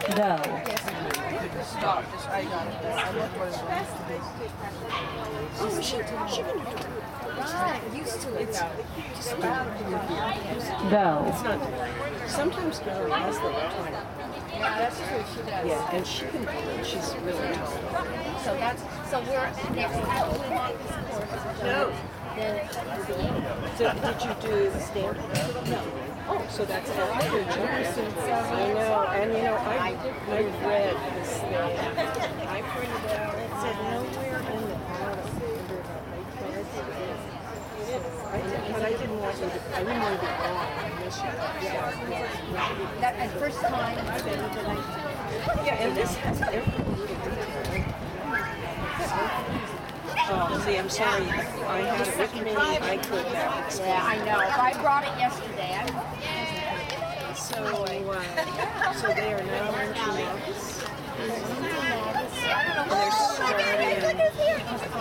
Go. Stop. Just I got it. I look where it wants to be. Oh, she can do it. Right. Used to it. Go. It's not. Sometimes Gary has the time. Yeah, that's true. She does. Yeah, and she can do it. She's really tall. So we're next time we want this course. No. Then So did you do the stand? No. Oh, so that's after your Jefferson. I know, and you know, I read this thing. I printed it out. It said nowhere in the bottom under how they tried to do it. But I didn't want you to. I didn't want to be wrong. I miss you. that at first time. Yeah, and this has every little detail. Oh, see, I'm sorry. I had it with me. I could have. Yeah, I know. I brought it yesterday. So they are now learning to novice. I don't know. They're starting.